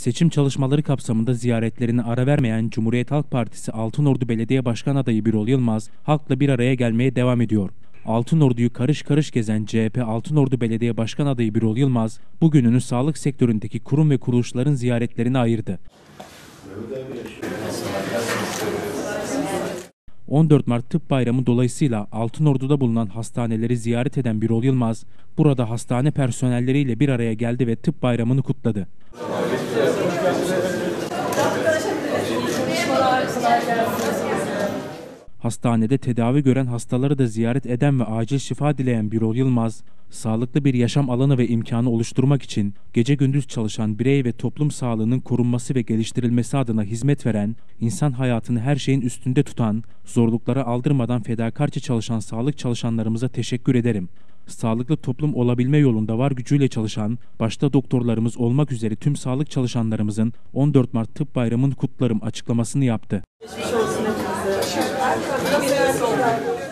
Seçim çalışmaları kapsamında ziyaretlerine ara vermeyen Cumhuriyet Halk Partisi Altınordu Belediye Başkan Adayı Birol Yılmaz, halkla bir araya gelmeye devam ediyor. Altınordu'yu karış karış gezen CHP Altınordu Belediye Başkan Adayı Birol Yılmaz, bugününü sağlık sektöründeki kurum ve kuruluşların ziyaretlerine ayırdı. 14 Mart Tıp Bayramı dolayısıyla Altınordu'da bulunan hastaneleri ziyaret eden Birol Yılmaz, burada hastane personelleriyle bir araya geldi ve Tıp Bayramı'nı kutladı. Hastanede tedavi gören hastaları da ziyaret eden ve acil şifa dileyen Birol Yılmaz, sağlıklı bir yaşam alanı ve imkanı oluşturmak için gece gündüz çalışan birey ve toplum sağlığının korunması ve geliştirilmesi adına hizmet veren, insan hayatını her şeyin üstünde tutan, zorluklara aldırmadan fedakarca çalışan sağlık çalışanlarımıza teşekkür ederim. Sağlıklı toplum olabilme yolunda var gücüyle çalışan, başta doktorlarımız olmak üzere tüm sağlık çalışanlarımızın 14 Mart Tıp Bayramı'nı kutlarım açıklamasını yaptı. Geçmiş olsun hepinize.